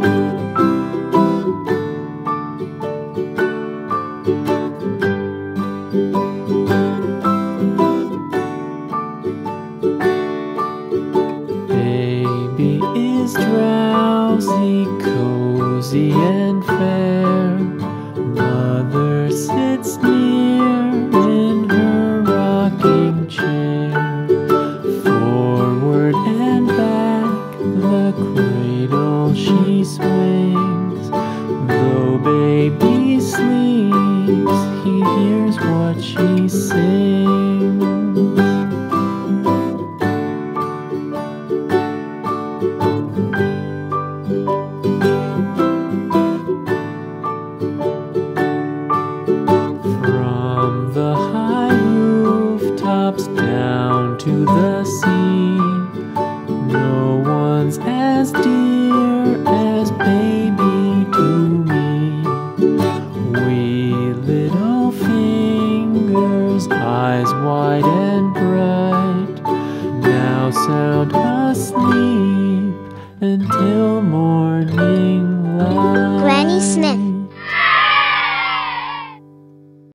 Baby is drowsy, cozy and fair. Mother sits near in her rocking chair. Forward and back the cradle she swings. Though baby sleeps, he hears what she sings. From the high rooftops down to the sea, no one's as dear as baby to me. Wee little fingers, eyes wide and bright, now sound asleep until morning light. Granny Smith.